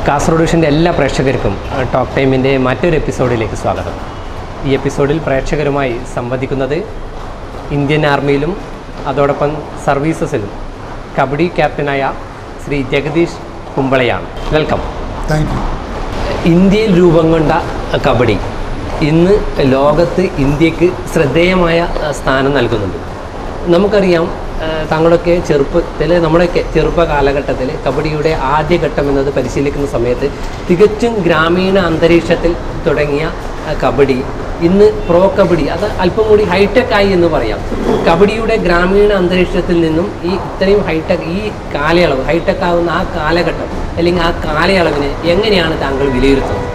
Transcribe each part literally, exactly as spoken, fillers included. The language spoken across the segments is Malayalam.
കാസർഗോഡ് വിഷൻ്റെ എല്ലാ പ്രേക്ഷകർക്കും ടോക്ക് ടൈമിൻ്റെ മറ്റൊരു എപ്പിസോഡിലേക്ക് സ്വാഗതം. ഈ എപ്പിസോഡിൽ പ്രേക്ഷകരുമായി സംവദിക്കുന്നത് ഇന്ത്യൻ ആർമിയിലും അതോടൊപ്പം സർവീസസിലും കബഡി ക്യാപ്റ്റനായ ശ്രീ ജഗദീഷ് കുമ്പളയാണ്. വെൽക്കം. Thank you. ഇന്ത്യയിൽ രൂപം കൊണ്ട കബഡി ഇന്ന് ലോകത്ത് ഇന്ത്യക്ക് ശ്രദ്ധേയമായ സ്ഥാനം നൽകുന്നുണ്ട്. നമുക്കറിയാം, താങ്കളൊക്കെ ചെറുപ്പത്തിൽ നമ്മുടെയൊക്കെ ചെറുപ്പ കാലഘട്ടത്തിൽ കബഡിയുടെ ആദ്യഘട്ടം എന്നത് പരിശീലിക്കുന്ന സമയത്ത് തികച്ചും ഗ്രാമീണ അന്തരീക്ഷത്തിൽ തുടങ്ങിയ കബഡി ഇന്ന് പ്രോ കബഡി അത് അല്പം കൂടി ഹൈടെക് ആയി എന്ന് പറയാം. കബഡിയുടെ ഗ്രാമീണ അന്തരീക്ഷത്തിൽ നിന്നും ഈ ഇത്രയും ഹൈടെക് ഈ കാലയളവ് ഹൈടെക് ആവുന്ന ആ കാലഘട്ടം അല്ലെങ്കിൽ ആ കാലയളവിനെ എങ്ങനെയാണ് താങ്കൾ വിലയിരുത്തുന്നത്?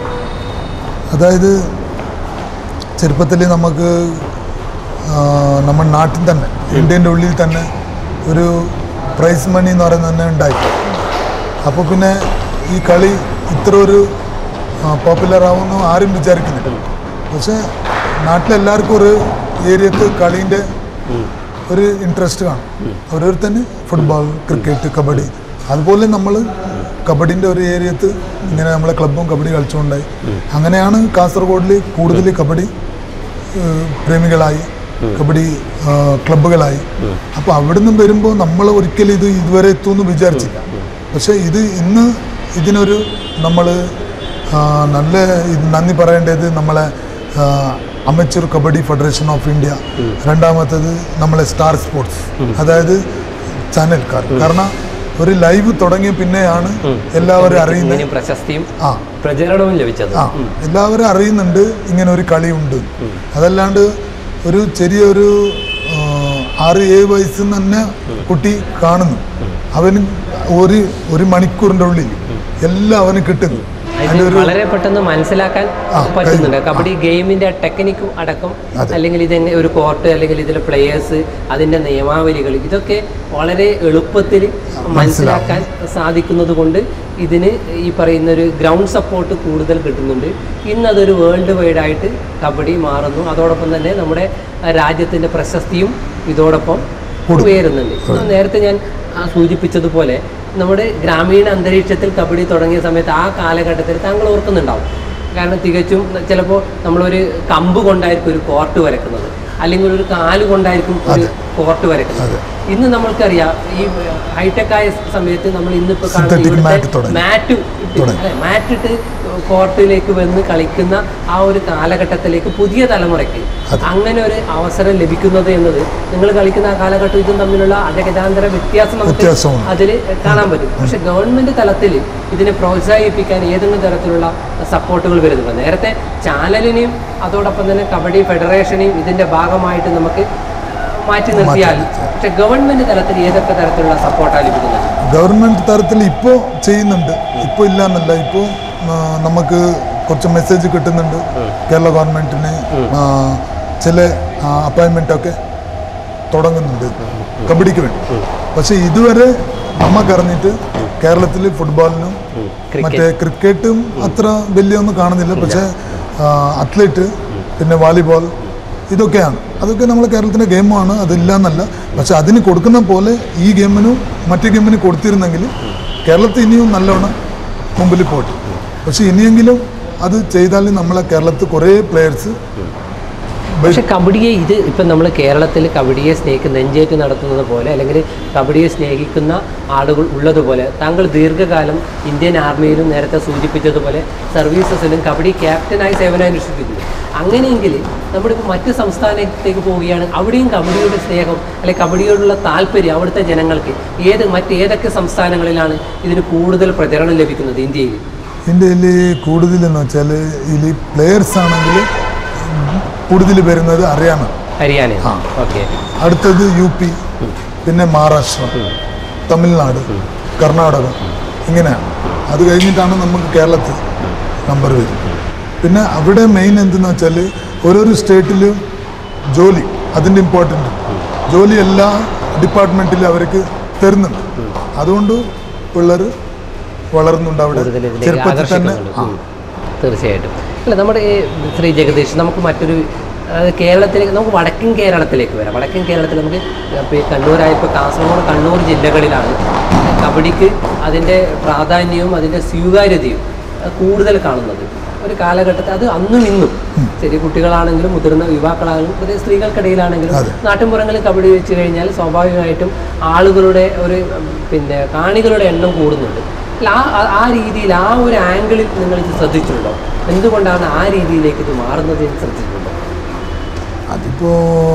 അതായത് ചെറുപ്പത്തിൽ നമുക്ക് നമ്മുടെ നാട്ടിൽ തന്നെ ഇന്ത്യൻ്റെ ഉള്ളിൽ തന്നെ ഒരു പ്രൈസ് മണി എന്ന് പറയുന്നത് തന്നെ ഉണ്ടായി. അപ്പോൾ പിന്നെ ഈ കളി ഇത്ര ഒരു പോപ്പുലർ ആവുമെന്ന് ആരും വിചാരിക്കുന്നില്ല. പക്ഷേ നാട്ടിലെല്ലാവർക്കും ഒരു ഏരിയത്ത് കളീൻ്റെ ഒരു ഇൻട്രസ്റ്റ് കാണും. ഓരോരുത്തന് ഫുട്ബോൾ, ക്രിക്കറ്റ്, കബഡി. അതുപോലെ നമ്മൾ കബഡിൻ്റെ ഒരു ഏരിയത്ത് ഇങ്ങനെ നമ്മളെ ക്ലബ്ബും കബഡി കളിച്ചുകൊണ്ടായി. അങ്ങനെയാണ് കാസർഗോഡിൽ കൂടുതൽ കബഡി പ്രേമികളായി, കബഡി ക്ലബ്ബുകളായി. അപ്പോൾ അവിടെ നിന്നും വരുമ്പോൾ നമ്മൾ ഒരിക്കലും ഇത് ഇതുവരെ എത്തുമെന്ന് വിചാരിച്ചില്ല. പക്ഷേ ഇത് ഇന്ന് ഇതിനൊരു നമ്മൾ നല്ല നന്ദി പറയേണ്ടത് നമ്മളെ amateur kabaddi federation of India, രണ്ടാമത്തേത് നമ്മളെ സ്റ്റാർ സ്പോർട്സ്, അതായത് ചാനൽക്കാർ. കാരണം ഒരു ലൈവ് തുടങ്ങിയ പിന്നെയാണ് എല്ലാവരും അറിയുന്നത്, പ്രശസ്തിയും ആ പ്രചരണവും ലഭിച്ചത്. ആ എല്ലാവരും അറിയുന്നുണ്ട് ഇങ്ങനെ ഒരു കളിയുണ്ട്. അതല്ലാണ്ട് ഒരു ചെറിയൊരു ആറ് ഏഴ് വയസ്സിൽ നിന്ന് തന്നെ കുട്ടി കാണുന്നു. അവന് ഒരു ഒരു മണിക്കൂറിൻ്റെ ഉള്ളിൽ എല്ലാം അവന് കിട്ടുന്നു. വളരെ പെട്ടെന്ന് മനസ്സിലാക്കാൻ പറ്റുന്നുണ്ട് കബഡി ഗെയിമിന്റെ ടെക്നിക്കും അടക്കം, അല്ലെങ്കിൽ ഇതെങ്ങനെ ഒരു കോർട്ട്, അല്ലെങ്കിൽ ഇതിലെ പ്ലേയേഴ്സ്, അതിന്റെ നിയമാവലികൾ, ഇതൊക്കെ വളരെ എളുപ്പത്തിൽ മനസ്സിലാക്കാൻ സാധിക്കുന്നത് കൊണ്ട് ഇതിന് ഈ പറയുന്ന ഒരു ഗ്രൗണ്ട് സപ്പോർട്ട് കൂടുതൽ കിട്ടുന്നുണ്ട്. ഇന്നതൊരു വേൾഡ് വൈഡ് ആയിട്ട് കബഡി മാറുന്നു. അതോടൊപ്പം തന്നെ നമ്മുടെ രാജ്യത്തിന്റെ പ്രശസ്തിയും ഇതോടൊപ്പം ഉയരുന്നുണ്ട്. നേരത്തെ ഞാൻ സൂചിപ്പിച്ചതുപോലെ നമ്മുടെ ഗ്രാമീണ അന്തരീക്ഷത്തിൽ കബഡി തുടങ്ങിയ സമയത്ത് ആ കാലഘട്ടത്തിൽ താങ്കൾ ഓർക്കുന്നുണ്ടാവും. കാരണം തികച്ചും ചിലപ്പോൾ നമ്മളൊരു കമ്പ് കൊണ്ടായിരിക്കും ഒരു കോർട്ട് വരക്കുന്നത്, അല്ലെങ്കിൽ ഒരു കാല് കൊണ്ടായിരിക്കും ഒരു കോർട്ട് വരക്കുന്നത്. ഇന്ന് നമ്മൾക്കറിയാം, ഈ ഹൈടെക് ആയ സമയത്ത് നമ്മൾ ഇന്നിപ്പോൾ കാണുന്ന മാറ്റ് മാറ്റിട്ട് കോർട്ടിലേക്ക് വന്ന് കളിക്കുന്ന ആ ഒരു കാലഘട്ടത്തിലേക്ക് പുതിയ തലമുറയ്ക്ക് അങ്ങനെ ഒരു അവസരം ലഭിക്കുന്നത് എന്നത് നിങ്ങൾ കളിക്കുന്ന ആ കാലഘട്ടം ഇതും തമ്മിലുള്ള അജഗജാന്തര വ്യത്യാസം നമുക്ക് അതിൽ കാണാൻ പറ്റും. പക്ഷെ ഗവൺമെന്റ് തലത്തിൽ ഇതിനെ പ്രോത്സാഹിപ്പിക്കാൻ ഏതെങ്കിലും തരത്തിലുള്ള സപ്പോർട്ടുകൾ വരുന്നുണ്ട്? നേരത്തെ ചാനലിനെയും അതോടൊപ്പം തന്നെ കബഡി ഫെഡറേഷനെയും ഇതിന്റെ ഭാഗമായിട്ട് നമുക്ക് മാറ്റി നിർത്തിയാൽ, പക്ഷെ ഗവൺമെന്റ് തലത്തിൽ ഏതൊക്കെ തരത്തിലുള്ള സപ്പോർട്ടാണ് ലഭിക്കുന്നത്? ഗവൺമെന്റ് തലത്തിൽ ഇപ്പോൾ ചെയ്യുന്നുണ്ട്, ഇപ്പോൾ ഇല്ല എന്നല്ല. ഇപ്പോൾ നമുക്ക് കുറച്ച് മെസ്സേജ് കിട്ടുന്നുണ്ട് കേരള ഗവൺമെന്റിന്. ചില അപ്പോയിൻമെന്റ് ഒക്കെ തുടങ്ങുന്നുണ്ട് കബഡിക്ക് വേണ്ടി. പക്ഷെ ഇതുവരെ നമുക്കറിഞ്ഞിട്ട് കേരളത്തിൽ ഫുട്ബോളിനും മറ്റേ ക്രിക്കറ്റും അത്ര വലിയൊന്നും കാണുന്നില്ല. പക്ഷേ അത്ലറ്റ്, പിന്നെ വാലിബോൾ, ഇതൊക്കെയാണ്. അതൊക്കെ നമ്മൾ കേരളത്തിൻ്റെ ഗെയിമാണ്, അതില്ല എന്നല്ല. പക്ഷെ അതിന് കൊടുക്കുന്ന പോലെ ഈ ഗെയിമിനും മറ്റു ഗെയിമിന് കൊടുത്തിരുന്നെങ്കിൽ കേരളത്തിൽ ഇനിയും നല്ലോണം മുമ്പിൽ പോയിട്ട്. പക്ഷെ ഇനിയെങ്കിലും അത് ചെയ്താൽ നമ്മളെ കേരളത്തിൽ കുറേ പ്ലെയേഴ്സ്. പക്ഷെ കബഡിയെ ഇത് ഇപ്പം നമ്മൾ കേരളത്തിൽ കബഡിയെ സ്നേഹിക്കുന്ന നെഞ്ചേറ്റ് നടത്തുന്നത് പോലെ, അല്ലെങ്കിൽ കബഡിയെ സ്നേഹിക്കുന്ന ആളുകൾ ഉള്ളതുപോലെ, താങ്കൾ ദീർഘകാലം ഇന്ത്യൻ ആർമിയിലും നേരത്തെ സൂചിപ്പിച്ചതുപോലെ സർവീസസിലും കബഡി ക്യാപ്റ്റനായി സേവനമനുഷ്ഠിക്കുന്നു. അങ്ങനെയെങ്കിൽ നമ്മളിപ്പോൾ മറ്റ് സംസ്ഥാനത്തേക്ക് പോവുകയാണ്, അവിടെയും കബഡിയുടെ സ്നേഹം അല്ലെങ്കിൽ കബഡിയോടുള്ള താല്പര്യം അവിടുത്തെ ജനങ്ങൾക്ക് ഏത് മറ്റേതൊക്കെ സംസ്ഥാനങ്ങളിലാണ് ഇതിന് കൂടുതൽ പ്രചരണം ലഭിക്കുന്നത്? ഇന്ത്യയിൽ ഇന്ത്യയിൽ കൂടുതലെന്ന് വെച്ചാൽ ഇതിൽ പ്ലെയേഴ്സ് ആണെങ്കിൽ കൂടുതൽ വരുന്നത് ഹരിയാന ഹരിയാന ഓക്കെ, അടുത്തത് യു പി, പിന്നെ മഹാരാഷ്ട്ര, തമിഴ്നാട്, കർണാടക, ഇങ്ങനെയാണ്. അത് കഴിഞ്ഞിട്ടാണ് നമുക്ക് കേരളത്തിൽ നമ്പർ വരും. പിന്നെ അവിടെ മെയിൻ എന്തെന്ന് വെച്ചാൽ ഓരോരോ സ്റ്റേറ്റിലും ജോലി, അതിൻ്റെ ഇമ്പോർട്ടൻ്റ് ജോലി എല്ലാ ഡിപ്പാർട്ട്മെൻറ്റിലും അവർക്ക് തരുന്നുണ്ട്. അതുകൊണ്ട് പിള്ളേർ വളർന്നുണ്ട് അവിടെ ചെറുപ്പത്തിൽ തന്നെ. തീർച്ചയായിട്ടും. അല്ല, നമ്മുടെ ശ്രീ ജഗദീഷ്, നമുക്ക് മറ്റൊരു കേരളത്തിലേക്ക്, നമുക്ക് വടക്കൻ കേരളത്തിലേക്ക് വരാം. വടക്കൻ കേരളത്തിൽ നമുക്ക് ഇപ്പോൾ കണ്ണൂരായപ്പോൾ കാസർഗോഡ്, കണ്ണൂർ ജില്ലകളിലാണ് കബഡിക്ക് അതിൻ്റെ പ്രാധാന്യവും അതിൻ്റെ സ്വീകാര്യതയും കൂടുതൽ കാണുന്നത്. ഒരു കാലഘട്ടത്തിൽ അത് അന്നും ഇന്നും ചെറിയ കുട്ടികളാണെങ്കിലും മുതിർന്ന യുവാക്കളാണെങ്കിലും പുതിയ സ്ത്രീകൾക്കിടയിലാണെങ്കിലും നാട്ടിൻപുറങ്ങളിൽ കബഡി വെച്ച് കഴിഞ്ഞാൽ സ്വാഭാവികമായിട്ടും ആളുകളുടെ ഒരു പിന്നെ കാണികളുടെ എണ്ണം കൂടുന്നുണ്ട്. അല്ല ആ ആ രീതിയിൽ ആ ഒരു ആംഗിളിൽ നിങ്ങൾ ഇത് ശ്രദ്ധിച്ചിട്ടുണ്ടോ? എന്തുകൊണ്ടാണ് ആ രീതിയിലേക്ക് ഇത് മാറുന്നത് എന്ന് ശ്രദ്ധിച്ചിട്ടുണ്ടോ? അതിപ്പോൾ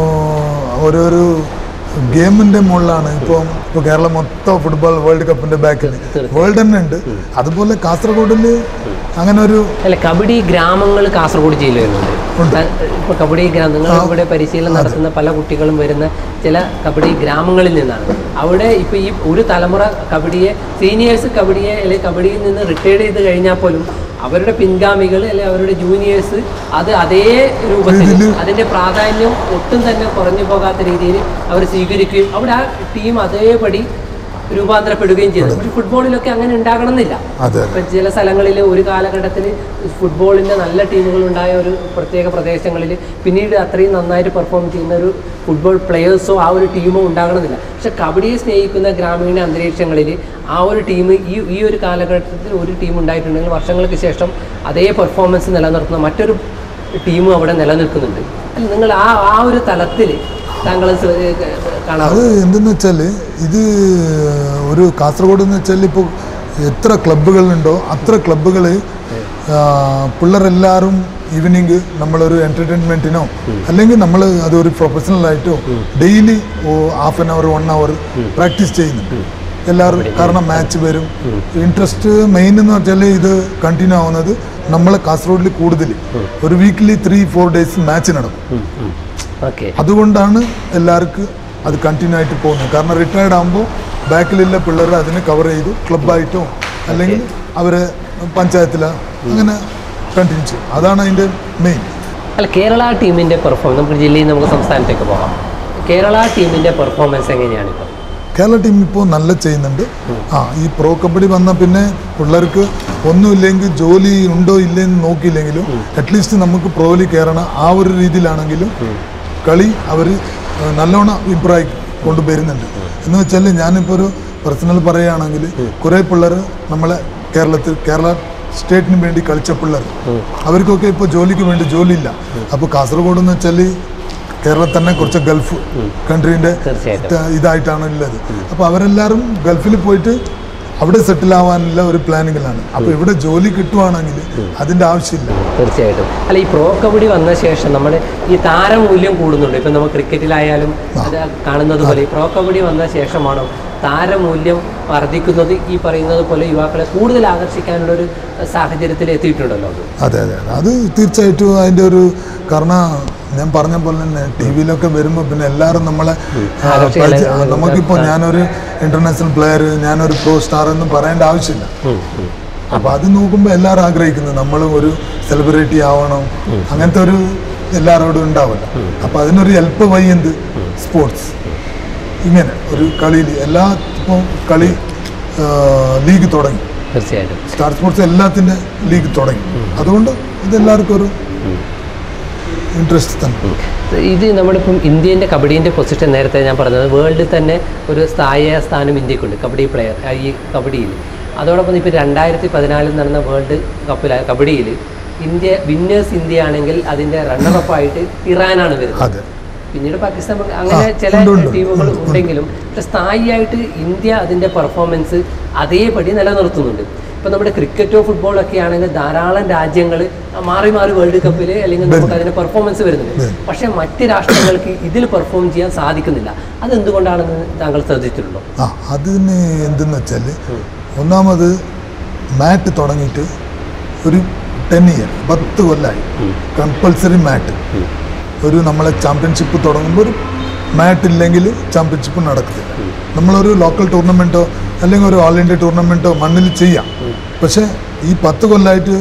ഓരോരോ ഗെയിമിൻ്റെ മുകളിലാണ്. ഇപ്പോൾ ഇപ്പോൾ കേരളം മൊത്തം ഫുട്ബോൾ വേൾഡ് കപ്പിൻ്റെ ബാക്കിൽ വേൾഡ് തന്നെ ഉണ്ട്. അതുപോലെ കാസർഗോഡിൽ അങ്ങനെ ഒരു അല്ല കബഡി ഗ്രാമങ്ങൾ കാസർഗോഡ് ജില്ലയിൽ വരുന്നുണ്ട്. ഇപ്പോൾ കബഡി ഗ്രാമം നിങ്ങൾ ഇവിടെ പരിശീലനം നടത്തുന്ന പല കുട്ടികളും വരുന്ന ചില കബഡി ഗ്രാമങ്ങളിൽ നിന്നാണ്. അവിടെ ഇപ്പോൾ ഈ ഒരു തലമുറ കബഡിയെ സീനിയേഴ്സ് കബഡിയെ അല്ലെങ്കിൽ കബഡിയിൽ നിന്ന് റിട്ടയർഡ് ചെയ്ത് കഴിഞ്ഞാൽ പോലും അവരുടെ പിൻഗാമികൾ അല്ലെങ്കിൽ അവരുടെ ജൂനിയേഴ്സ് അത് അതേ രൂപത്തിൽ അതിൻ്റെ പ്രാധാന്യം ഒട്ടും തന്നെ കുറഞ്ഞു പോകാത്ത രീതിയിൽ അവർ സ്വീകരിക്കുകയും അവിടെ ആ ടീം അതേപടി രൂപാന്തരപ്പെടുകയും ചെയ്തു. പക്ഷെ ഫുട്ബോളിലൊക്കെ അങ്ങനെ ഉണ്ടാകണമെന്നില്ല. ഇപ്പം ചില സ്ഥലങ്ങളിൽ ഒരു കാലഘട്ടത്തിൽ ഫുട്ബോളിൻ്റെ നല്ല ടീമുകൾ ഉണ്ടായ ഒരു പ്രത്യേക പ്രദേശങ്ങളിൽ പിന്നീട് അത്രയും നന്നായിട്ട് പെർഫോം ചെയ്യുന്ന ഒരു ഫുട്ബോൾ പ്ലെയേഴ്സോ ആ ഒരു ടീമോ ഉണ്ടാകണമെന്നില്ല. പക്ഷെ കബഡിയെ സ്നേഹിക്കുന്ന ഗ്രാമീണ അന്തരീക്ഷങ്ങളിൽ ആ ഒരു ടീം ഈ ഈ ഒരു കാലഘട്ടത്തിൽ ഒരു ടീം ഉണ്ടായിട്ടുണ്ടെങ്കിൽ വർഷങ്ങൾക്ക് ശേഷം അതേ പെർഫോമൻസ് നിലനിർത്തുന്ന മറ്റൊരു ടീമും അവിടെ നിലനിൽക്കുന്നുണ്ട്. അല്ല നിങ്ങൾ ആ ആ ഒരു തലത്തിൽ താങ്കൾ കാണാം. അത് എന്തെന്ന് വെച്ചാൽ ഇത് ഒരു കാസർഗോഡ് എന്ന് വെച്ചാൽ ഇപ്പോൾ എത്ര ക്ലബ്ബുകളുണ്ടോ അത്ര ക്ലബ്ബുകൾ പിള്ളേരെല്ലാവരും ഈവനിങ് നമ്മളൊരു എൻ്റർടൈൻമെൻറ്റിനോ അല്ലെങ്കിൽ നമ്മൾ അതൊരു പ്രൊഫഷണലായിട്ടോ daily half an hour one hour practice ചെയ്യുന്നുണ്ട് എല്ലാവരും. കാരണം മാച്ച് വരും. ഇൻട്രസ്റ്റ് മെയിൻ എന്ന് വെച്ചാൽ ഇത് കണ്ടിന്യൂ ആവുന്നത് നമ്മളെ കാസർഗോഡിൽ കൂടുതൽ ഒരു weekly three four days match നടക്കും. അതുകൊണ്ടാണ് എല്ലാവർക്കും അത് കണ്ടിന്യൂ ആയിട്ട് പോകുന്നത്. കാരണം റിട്ടയർഡ് ആകുമ്പോൾ ബാക്കിലുള്ള പിള്ളേർ അതിനെ കവർ ചെയ്തു ക്ലബ്ബായിട്ടോ അല്ലെങ്കിൽ അവരെ പഞ്ചായത്തിലോ അങ്ങനെ കണ്ടിന്യൂ ചെയ്യും. അതാണ് അതിൻ്റെ മെയിൻ. അല്ല കേരള ടീമിൻ്റെ പെർഫോമൻസ് നമുക്ക് ജില്ലയിൽ നമുക്ക് സംസ്ഥാനത്തേക്ക് പോകാം. കേരള ടീമിൻ്റെ പെർഫോമൻസ് എങ്ങനെയാണ് ഇപ്പോൾ? കേരള ടീം ഇപ്പോൾ നല്ല ചെയ്യുന്നുണ്ട്. ആ ഈ പ്രോ കബഡി വന്ന പിന്നെ പിള്ളേർക്ക് ഒന്നുമില്ലെങ്കിൽ ജോലി ഉണ്ടോ ഇല്ലെന്ന് നോക്കിയില്ലെങ്കിലും അറ്റ്ലീസ്റ്റ് നമുക്ക് പ്രോയിൽ കയറണം ആ ഒരു രീതിയിലാണെങ്കിലും കളി അവർ നല്ലോണം ഇമ്പ്രൂവ് ആയി കൊണ്ടുവരുന്നുണ്ട്. എന്ന് വെച്ചാൽ ഞാനിപ്പോൾ ഒരു പേഴ്സണൽ പറയുകയാണെങ്കിൽ കുറേ പിള്ളേർ നമ്മളെ കേരളത്തിൽ കേരള സ്റ്റേറ്റിന് വേണ്ടി കളിച്ച പിള്ളേർ അവർക്കൊക്കെ ഇപ്പോൾ ജോലിക്ക് വേണ്ടി ജോലിയില്ല. അപ്പോൾ കാസർഗോഡ് എന്ന് വെച്ചാൽ കേരളം തന്നെ കുറച്ച് ഗൾഫ് കൺട്രീൻ്റെ ഇതായിട്ടാണ് ഉള്ളത്. അപ്പോൾ അവരെല്ലാവരും ഗൾഫിൽ പോയിട്ട് അവിടെ സെറ്റിൽ ആവാനുള്ള ഒരു പ്ലാനിങ്ങിലാണ്. അപ്പോൾ ഇവിടെ ജോലി കിട്ടുവാണെങ്കിൽ അതിൻ്റെ ആവശ്യമില്ല. തീർച്ചയായിട്ടും. അല്ല ഈ പ്രോ കബഡി വന്ന ശേഷം നമ്മൾ ഈ താരമൂല്യം കൂടുന്നുണ്ട്. ഇപ്പം നമ്മൾ ക്രിക്കറ്റിലായാലും അത് കാണുന്നത് പോലെ ഈ പ്രോ കബഡി വന്ന ശേഷമാണോ താരമൂല്യം വർദ്ധിക്കുന്നത്? ഈ പറയുന്നത് പോലെ യുവാക്കളെ കൂടുതൽ ആകർഷിക്കാനുള്ള ഒരു സാഹചര്യത്തിൽ എത്തിയിട്ടുണ്ടല്ലോ അത്. അതെ അതെ അത് തീർച്ചയായിട്ടും അതിൻ്റെ ഒരു കാരണം ഞാൻ പറഞ്ഞ പോലെ തന്നെ ടി വിയിലൊക്കെ വരുമ്പോൾ പിന്നെ എല്ലാവരും നമ്മളെ നമുക്കിപ്പോൾ ഞാനൊരു ഇന്റർനാഷണൽ പ്ലെയർ ഞാനൊരു പ്രോ സ്റ്റാർ എന്ന് പറയേണ്ട ആവശ്യമില്ല. അപ്പോൾ അത് നോക്കുമ്പോൾ എല്ലാവരും ആഗ്രഹിക്കുന്നത് നമ്മളും ഒരു സെലിബ്രിറ്റി ആവണം അങ്ങനത്തെ ഒരു എല്ലാവരോടും ഉണ്ടാവില്ല. അപ്പോൾ അതിനൊരു ഹെൽപ്പ് വഴി എന്ത് സ്പോർട്സ് ഇങ്ങനെ ഒരു കളിയിൽ എല്ലാ ഇപ്പോൾ കളി ലീഗ് തുടങ്ങി. തീർച്ചയായിട്ടും സ്റ്റാർ സ്പോർട്സ് എല്ലാത്തിൻ്റെ ലീഗ് തുടങ്ങി. അതുകൊണ്ട് ഇതെല്ലാവർക്കും ഒരു ഇൻട്രസ്റ്റ് തന്നെ. ഇത് നമ്മളിപ്പം ഇന്ത്യൻ്റെ കബഡീൻ്റെ പൊസിഷൻ നേരത്തെ ഞാൻ പറഞ്ഞത് വേൾഡിൽ തന്നെ ഒരു സ്ഥായി സ്ഥാനം ഇന്ത്യക്കുണ്ട് കബഡി പ്ലെയർ ഈ കബഡിയിൽ. അതോടൊപ്പം ഇപ്പോൾ രണ്ടായിരത്തി പതിനാലിൽ നടന്ന വേൾഡ് കപ്പിൽ കബഡിയിൽ ഇന്ത്യ വിന്നേഴ്സ് ഇന്ത്യ ആണെങ്കിൽ അതിൻ്റെ റണ്ണറപ്പായിട്ട് ഇറാനാണ് വരുന്നത്. പിന്നീട് പാകിസ്ഥാൻ അങ്ങനെ ചില ടീമുകൾ ഉണ്ടെങ്കിലും സ്ഥായിയായിട്ട് ഇന്ത്യ അതിൻ്റെ പെർഫോമൻസ് അതേപടി നിലനിർത്തുന്നുണ്ട്. ഇപ്പം നമ്മുടെ ക്രിക്കറ്റോ ഫുട്ബോളോ ഒക്കെ ആണെങ്കിൽ ധാരാളം രാജ്യങ്ങൾ മാറി മാറി വേൾഡ് കപ്പിൽ അല്ലെങ്കിൽ നമുക്ക് അതിൻ്റെ പെർഫോമൻസ് വരുന്നുണ്ട്. പക്ഷേ മറ്റ് രാഷ്ട്രങ്ങൾക്ക് ഇതിൽ പെർഫോം ചെയ്യാൻ സാധിക്കുന്നില്ല. അതെന്തുകൊണ്ടാണെന്ന് താങ്കൾ ശ്രദ്ധിച്ചിട്ടുണ്ടോ? ആ അതിന് എന്തെന്ന് വെച്ചാൽ ഒന്നാമത് മാറ്റ് തുടങ്ങിയിട്ട് ഒരു ടെൻ ഇയർ പത്ത് കൊല്ലമായി കമ്പൾസറി മാറ്റ്. ഒരു നമ്മളെ ചാമ്പ്യൻഷിപ്പ് തുടങ്ങുമ്പോൾ ഒരു മാറ്റ് ഇല്ലെങ്കിൽ ചാമ്പ്യൻഷിപ്പ് നടക്കത്തില്ല. നമ്മളൊരു ലോക്കൽ ടൂർണമെൻറ്റോ അല്ലെങ്കിൽ ഒരു ഓൾ ഇന്ത്യ ടൂർണമെൻറ്റോ മണ്ണിൽ ചെയ്യാം. പക്ഷേ ഈ പത്ത് കൊല്ലമായിട്ട്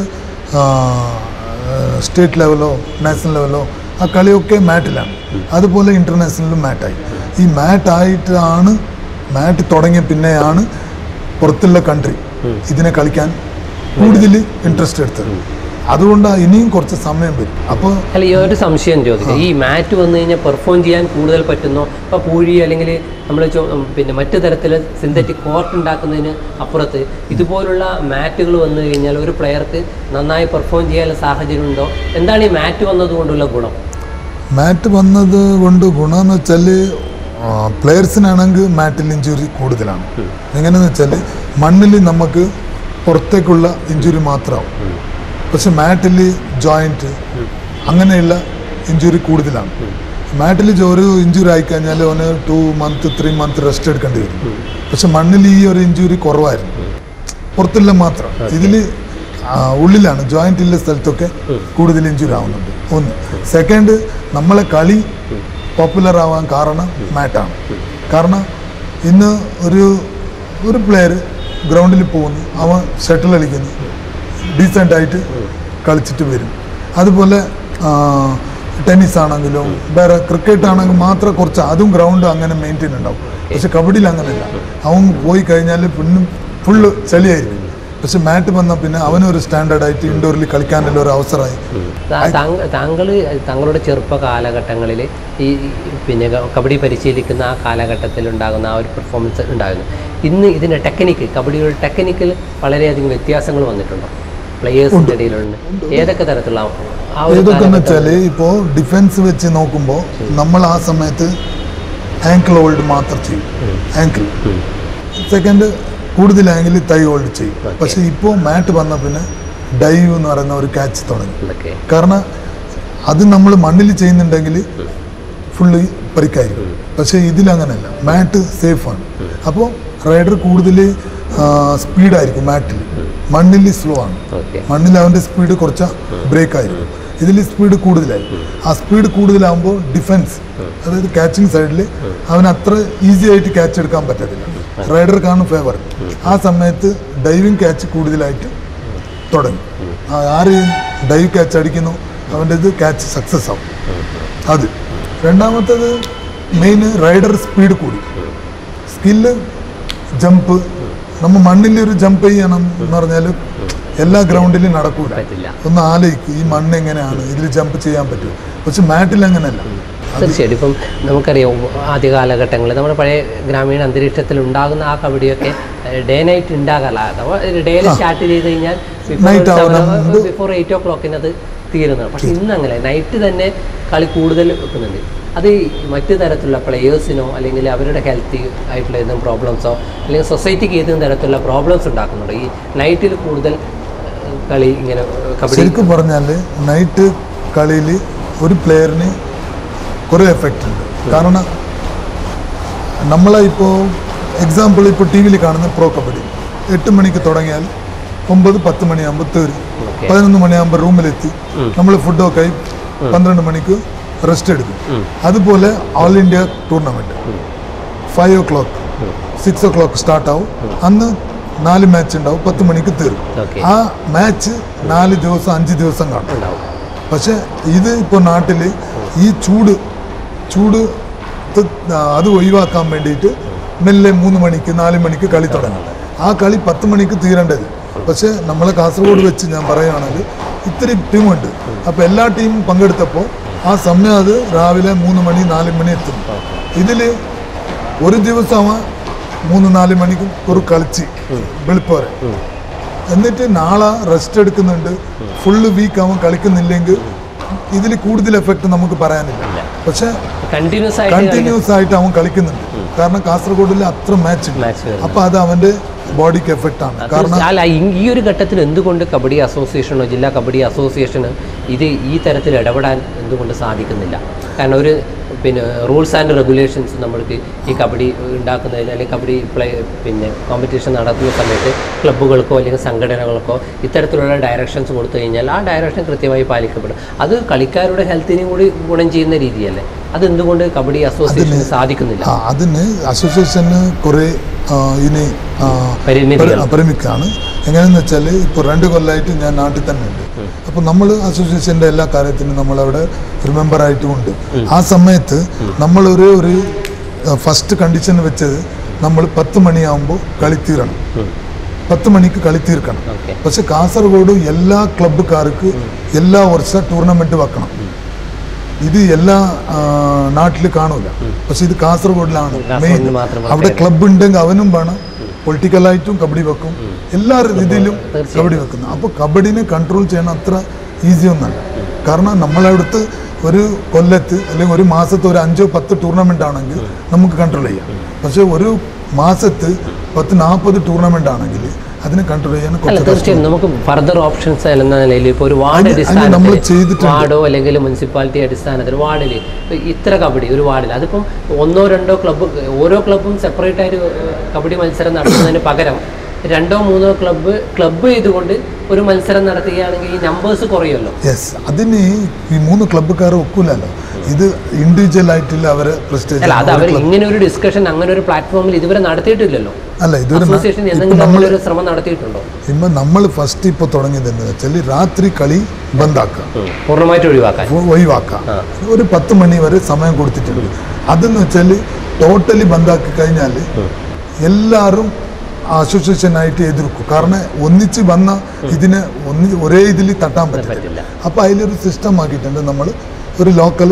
സ്റ്റേറ്റ് ലെവലോ നാഷണൽ ലെവലോ ആ കളിയൊക്കെ മാറ്റിലാണ്. അതുപോലെ ഇൻ്റർനാഷണലും മാറ്റായി. ഈ മാറ്റായിട്ടാണ് മാറ്റ് തുടങ്ങിയ പിന്നെയാണ് പുറത്തുള്ള കൺട്രി ഇതിനെ കളിക്കാൻ കൂടുതൽ ഇൻട്രസ്റ്റ് എടുത്തത്. അതുകൊണ്ട് ഇനിയും കുറച്ച് സമയം വരും. അപ്പോൾ അല്ല, ഈ ഒരു സംശയം ചോദിക്കാം, ഈ മാറ്റ് വന്നു കഴിഞ്ഞാൽ പെർഫോം ചെയ്യാൻ കൂടുതൽ പറ്റുന്നോ? ഇപ്പോൾ പൂഴി അല്ലെങ്കിൽ നമ്മൾ പിന്നെ മറ്റു തരത്തിൽ സിന്തറ്റിക് കോർട്ട് ഉണ്ടാക്കുന്നതിന് അപ്പുറത്ത് ഇതുപോലുള്ള മാറ്റുകൾ വന്നു കഴിഞ്ഞാൽ ഒരു പ്ലെയർക്ക് നന്നായി പെർഫോം ചെയ്യാനുള്ള സാഹചര്യം ഉണ്ടോ? എന്താണ് ഈ മാറ്റ് വന്നതുകൊണ്ടുള്ള ഗുണം? മാറ്റ് വന്നത് കൊണ്ട് ഗുണമെന്ന് വെച്ചാൽ പ്ലെയേഴ്സിനാണെങ്കിൽ മാറ്റിൽ ഇഞ്ചുറി കൂടുതലാണ്. എങ്ങനെയെന്ന് വെച്ചാൽ മണ്ണിൽ നമുക്ക് പുറത്തേക്കുള്ള ഇഞ്ചുറി മാത്രമാവും, പക്ഷെ മാറ്റിൽ ജോയിൻറ്റ് അങ്ങനെയുള്ള ഇഞ്ചുറി കൂടുതലാണ്. മാറ്റിൽ ഒരു ഇഞ്ചുറി ആയിക്കഴിഞ്ഞാൽ അവന് two month three month rest എടുക്കേണ്ടി വരും. പക്ഷെ മണ്ണിൽ ഈ ഒരു ഇഞ്ചുറി കുറവായിരുന്നു, പുറത്തുള്ള മാത്രം. ഇതിൽ ഉള്ളിലാണ് ജോയിൻറ്റുള്ള സ്ഥലത്തൊക്കെ കൂടുതൽ ഇഞ്ചുറി ആവുന്നുണ്ട്. ഒന്ന്. സെക്കൻഡ്, നമ്മളെ കളി പോപ്പുലർ ആവാൻ കാരണം മാറ്റാണ്. കാരണം ഇന്ന് ഒരു ഒരു പ്ലെയർ ഗ്രൗണ്ടിൽ പോകുന്നു, അവൻ ഷട്ടിൽ കളിക്കുന്നു, ഡീസൻ്റായിട്ട് കളിച്ചിട്ട് വരും. അതുപോലെ ടെന്നീസ് ആണെങ്കിലും വേറെ ക്രിക്കറ്റ് ആണെങ്കിൽ മാത്രം കുറച്ച് അതും ഗ്രൗണ്ട് അങ്ങനെ മെയിൻറ്റെയിൻ ഉണ്ടാവും. പക്ഷെ കബഡിയിൽ അങ്ങനെയല്ല, അവൻ പോയി കഴിഞ്ഞാൽ പിന്നെ ഫുള്ള് ചളിയായിരിക്കും. പക്ഷെ മാറ്റ് വന്നാൽ പിന്നെ അവനൊരു സ്റ്റാൻഡേർഡായിട്ട് ഇൻഡോറിൽ കളിക്കാനുള്ള ഒരു അവസരമായി. താങ്കൾ താങ്കളുടെ ചെറുപ്പ കാലഘട്ടങ്ങളിൽ ഈ പിന്നെ കബഡി പരിശീലിക്കുന്ന ആ കാലഘട്ടത്തിൽ ഉണ്ടാകുന്ന ആ ഒരു പെർഫോമൻസ് ഉണ്ടായിരുന്നു. ഇന്ന് ഇതിൻ്റെ ടെക്നിക്ക്, കബഡിയുടെ ടെക്നിക്കിൽ വളരെയധികം വ്യത്യാസങ്ങൾ വന്നിട്ടുണ്ടോ പ്ലെയേഴ്സിൻ്റെ ഇടയിലുണ്ട്? ഏതൊക്കെ തരത്തിലുള്ള ഏതൊക്കെയെന്ന് വെച്ചാൽ ഇപ്പോൾ ഡിഫൻസ് വെച്ച് നോക്കുമ്പോൾ നമ്മൾ ആ സമയത്ത് ആങ്കിൾ ഹോൾഡ് മാത്രം ചെയ്യും, ആങ്കിൾ. സെക്കൻഡ്, കൂടുതലായെങ്കിൽ തൈ ഹോൾഡ് ചെയ്യും. പക്ഷെ ഇപ്പോൾ മാറ്റ് വന്ന പിന്നെ ഡൈവ് എന്ന് പറയുന്ന ഒരു ക്യാച്ച് തുടങ്ങി. കാരണം അത് നമ്മൾ മണ്ണിൽ ചെയ്യുന്നുണ്ടെങ്കിൽ ഫുള്ള് പരിക്കായിരിക്കും. പക്ഷേ ഇതിലങ്ങനെയല്ല, മാറ്റ് സേഫാണ്. അപ്പോൾ റൈഡർ കൂടുതൽ സ്പീഡായിരിക്കും മാറ്റിൽ, മണ്ണിൽ സ്ലോ ആണ്. മണ്ണിൽ അവൻ്റെ സ്പീഡ് കുറച്ച് ബ്രേക്ക് ആയിരിക്കും, ഇതിൽ സ്പീഡ് കൂടുതലായിരിക്കും. ആ സ്പീഡ് കൂടുതലാകുമ്പോൾ ഡിഫൻസ്, അതായത് ക്യാച്ചിങ് സൈഡിൽ അവന് അത്ര ഈസി ആയിട്ട് ക്യാച്ച് എടുക്കാൻ പറ്റത്തില്ല, റൈഡർക്കാണ് ഫേവർ. ആ സമയത്ത് ഡൈവിങ് ക്യാച്ച് കൂടുതലായിട്ട് തുടങ്ങി. ആര് ഡൈവ് ക്യാച്ച് അടിക്കുന്നു അവൻ്റെ ഇത് ക്യാച്ച് സക്സസ് ആവും. അത് രണ്ടാമത്തേത് മെയിൻ, റൈഡർ സ്പീഡ് കൂടി, സ്കില്ല്, ജമ്പ്. നമ്മൾ മണ്ണിൽ ഒരു ജമ്പ് ചെയ്യണം എന്ന് പറഞ്ഞാൽ എല്ലാ ഗ്രൗണ്ടിലും നടക്കൂല. ഒന്ന് ആലോചിക്കും, ഈ മണ്ണ് എങ്ങനെയാണ്, ഇതിൽ ജമ്പ് ചെയ്യാൻ പറ്റും. പക്ഷെ മാറ്റിൽ അങ്ങനെയല്ല. തീർച്ചയായിട്ടും ഇപ്പം നമുക്കറിയാം, ആദ്യ കാലഘട്ടങ്ങളിൽ നമ്മുടെ പഴയ ഗ്രാമീണ അന്തരീക്ഷത്തിൽ ഉണ്ടാകുന്ന ആ കബഡിയൊക്കെ ഡേ നൈറ്റ് ഉണ്ടാകാറില്ല. അഥവാ ഡേയിൽ സ്റ്റാർട്ട് ചെയ്ത് കഴിഞ്ഞാൽ ബിഫോർ എയ്റ്റ് ഓ ക്ലോക്കിന് അത് തീരുന്നതാണ്. പക്ഷെ ഇന്ന് അങ്ങനെ നൈറ്റ് തന്നെ കളി കൂടുതൽ വെക്കുന്നുണ്ട്. അത് മറ്റു തരത്തിലുള്ള പ്ലെയേഴ്സിനോ അല്ലെങ്കിൽ അവരുടെ ഹെൽത്തി ആയിട്ടുള്ള ഏതെങ്കിലും പ്രോബ്ലംസോ അല്ലെങ്കിൽ സൊസൈറ്റിക്ക് ഏതെങ്കിലും തരത്തിലുള്ള പ്രോബ്ലംസ് ഉണ്ടാക്കുന്നുണ്ടോ ഈ നൈറ്റിൽ കൂടുതൽ കളി ഇങ്ങനെ കബഡി? ശരിക്കും പറഞ്ഞാൽ നൈറ്റ് കളിയിൽ ഒരു പ്ലെയറിന് കുറേ എഫക്റ്റ് ഉണ്ട്. കാരണം നമ്മളെ ഇപ്പോൾ എക്സാമ്പിൾ ഇപ്പോൾ ടി വിയിൽ കാണുന്ന പ്രോ കബഡി എട്ട് മണിക്ക് തുടങ്ങിയാൽ ഒമ്പത് പത്ത് മണിയാകുമ്പോൾ തീരും. പതിനൊന്ന് മണിയാകുമ്പോൾ റൂമിലെത്തി നമ്മൾ ഫുഡൊക്കെ ആയി പന്ത്രണ്ട് മണിക്ക് റെസ്റ്റ് എടുക്കും. അതുപോലെ all India tournament five o'clock six o'clock സ്റ്റാർട്ടാവും. അന്ന് നാല് മാച്ച് ഉണ്ടാവും, പത്ത് മണിക്ക് തീരും. ആ മാച്ച് നാല് ദിവസം അഞ്ച് ദിവസം കാണും. പക്ഷെ ഇത് ഇപ്പോൾ നാട്ടിൽ ഈ ചൂട് ചൂട് അത് ഒഴിവാക്കാൻ വേണ്ടിയിട്ട് മെല്ലെ മൂന്ന് മണിക്ക് നാല് മണിക്ക് കളി തുടങ്ങും. ആ കളി പത്ത് മണിക്ക് തീരേണ്ടത്. പക്ഷേ നമ്മളെ കാസർഗോഡ് വെച്ച് ഞാൻ പറയുകയാണെങ്കിൽ ഇത്തിരി ടീമുണ്ട്. അപ്പോൾ എല്ലാ ടീമും പങ്കെടുത്തപ്പോൾ ആ സമയം അത് രാവിലെ മൂന്ന് മണി നാല് മണി എത്തും. ഇതിൽ ഒരു ദിവസം മൂന്ന് നാല് മണിക്ക് ഒരു കളിച്ച് വെളുപ്പോരെ, എന്നിട്ട് നാളെ റെസ്റ്റ് എടുക്കുന്നുണ്ട്. ഫുള്ള് വീക്ക് അവൻ കളിക്കുന്നില്ലെങ്കിൽ ഇതിൽ കൂടുതൽ എഫക്റ്റ് നമുക്ക് പറയാനില്ല. പക്ഷെ കണ്ടിന്യൂസ് ആയിട്ട് അവൻ കളിക്കുന്നുണ്ട്. കാരണം കാസർഗോഡിൽ അത്ര മാച്ച് ഉണ്ട്. അപ്പൊ അത് അവന്റെ ബോഡിക്ക് എഫക്റ്റ് ആണ്. കാരണം അല്ല, ഈ ഒരു ഘട്ടത്തിൽ എന്തുകൊണ്ട് കബഡി അസോസിയേഷനോ ജില്ലാ കബഡി അസോസിയേഷന് ഇത് ഈ തരത്തിൽ ഇടപെടാൻ എന്തുകൊണ്ട് സാധിക്കുന്നില്ല? കാരണം ഒരു പിന്നെ റൂൾസ് ആൻഡ് റെഗുലേഷൻസ് നമ്മൾക്ക് ഈ കബഡി ഉണ്ടാക്കുന്നതിന് അല്ലെങ്കിൽ കബഡി പ്ലേ പിന്നെ കോമ്പറ്റീഷൻ നടത്തുന്ന സമയത്ത് ക്ലബ്ബുകൾക്കോ അല്ലെങ്കിൽ സംഘടനകൾക്കോ ഇത്തരത്തിലുള്ള ഡയറക്ഷൻസ് കൊടുത്തു കഴിഞ്ഞാൽ ആ ഡയറക്ഷൻ കൃത്യമായി പാലിക്കപ്പെടും. അത് കളിക്കാരുടെ ഹെൽത്തിനും കൂടി ഗുണം ചെയ്യുന്ന രീതിയല്ലേ? അതെന്തുകൊണ്ട് കബഡി അസോസിയേഷന് സാധിക്കുന്നില്ല? അതിന് അസോസിയേഷന് കുറേ ഇനി പരിമിതിക്കാണ്. എങ്ങനെയെന്ന് വെച്ചാൽ ഇപ്പോൾ രണ്ട് കൊല്ലമായിട്ട് ഞാൻ നാട്ടിൽ തന്നെ ഉണ്ട്. അപ്പോൾ നമ്മൾ അസോസിയേഷൻ്റെ എല്ലാ കാര്യത്തിനും നമ്മളവിടെ ഒരു മെമ്പറായിട്ടും ഉണ്ട്. ആ സമയത്ത് നമ്മളൊരു ഒരു ഫസ്റ്റ് കണ്ടീഷൻ വെച്ചത് നമ്മൾ പത്ത് മണിയാകുമ്പോൾ കളി തീരണം. പത്ത് മണിക്ക് കളി തീർക്കണം. പക്ഷെ കാസർഗോഡ് എല്ലാ ക്ലബ്ബുകാർക്ക് എല്ലാ വർഷം ടൂർണമെന്റ് വെക്കണം. ഇത് എല്ലാ നാട്ടിൽ കാണൂല, പക്ഷെ ഇത് കാസർഗോഡിലാണ് മെയിൻ. അവിടെ ക്ലബ്ബ് ഉണ്ടെങ്കിൽ അവനും വേണം, പൊളിറ്റിക്കലായിട്ടും കബഡി വെക്കും, എല്ലാ രീതിയിലും കബഡി വെക്കുന്നു. അപ്പോൾ കബഡിനെ കൺട്രോൾ ചെയ്യണം അത്ര ഈസി ഒന്നല്ല. കാരണം നമ്മളടുത്ത് ഒരു കൊല്ലത്ത് അല്ലെങ്കിൽ ഒരു മാസത്ത് ഒരു അഞ്ചോ പത്ത് ടൂർണമെന്റ് ആണെങ്കിൽ നമുക്ക് കൺട്രോൾ ചെയ്യാം. പക്ഷെ ഒരു മാസത്ത് പത്ത് നാൽപ്പത് ടൂർണമെന്റ് ആണെങ്കിൽ അതിനെ കൺട്രോൾ ചെയ്യാൻ തീർച്ചയായും നമുക്ക് ഫർദർ ഓപ്ഷൻസ് എന്ന നിലയിൽ ഇപ്പോൾ ഒരു വാർഡ് അടിസ്ഥാനത്തിൽ വാർഡോ അല്ലെങ്കിൽ മുനിസിപ്പാലിറ്റി അടിസ്ഥാനത്തിൽ വാർഡിൽ ഇത്ര കബഡി ഒരു വാർഡിൽ അതിപ്പം ഒന്നോ രണ്ടോ ക്ലബ്ബ് ഓരോ ക്ലബ്ബും സെപ്പറേറ്റ് ആയിട്ട് കബഡി മത്സരം നടത്തുന്നതിന് പകരം രണ്ടോ മൂന്നോ ക്ലബ്ബ് ക്ലബ്ബ് ചെയ്തുകൊണ്ട് ഒരു മത്സരം നടത്തുകയാണെങ്കിൽ ഈ നമ്പേഴ്സ് കുറയുമല്ലോ. യെസ്, അതിന് ഈ മൂന്ന് ക്ലബ്ബുകാർ ഒക്കില്ലല്ലോ. ഇത് ഇൻഡിവിജ്വൽ ആയിട്ടില്ല അവരെ പ്രസ്റ്റേജ്. അല്ല, അത് അവർ ഇങ്ങനെ ഒരു ഡിസ്കഷൻ അങ്ങനെ ഒരു പ്ലാറ്റ്ഫോമിൽ ഇതുവരെ നടത്തിയിട്ടില്ലല്ലോ. അല്ല, ഇതുവരെ അസോസിയേഷൻ എന്തെങ്കിലും ഒരു ശ്രമം നടത്തിയിട്ടുണ്ടോ? ഇപ്പൊ നമ്മൾ ഫസ്റ്റ് ഇപ്പൊ തുടങ്ങിയത് എന്ന് വെച്ചാൽ രാത്രി കളി ബന്ധാക്കാം, പൂർണ്ണമായിട്ട് ഒഴിവാക്കാൻ ഒഴിവാക്കാം. ഒരു പത്ത് മണി വരെ സമയം കൊടുത്തിട്ടുണ്ട്. അതെന്ന് വെച്ചാൽ ടോട്ടലി ബന്ധാക്കി കഴിഞ്ഞാൽ എല്ലാവരും അസോസിയേഷനായിട്ട് എതിർക്കും. കാരണം ഒന്നിച്ച് വന്ന ഇതിനെ ഒന്നി ഒരേ ഇതിൽ തട്ടാൻ പറ്റില്ല. അപ്പോൾ അതിലൊരു സിസ്റ്റം ആക്കിയിട്ടുണ്ട് നമ്മൾ. ഒരു local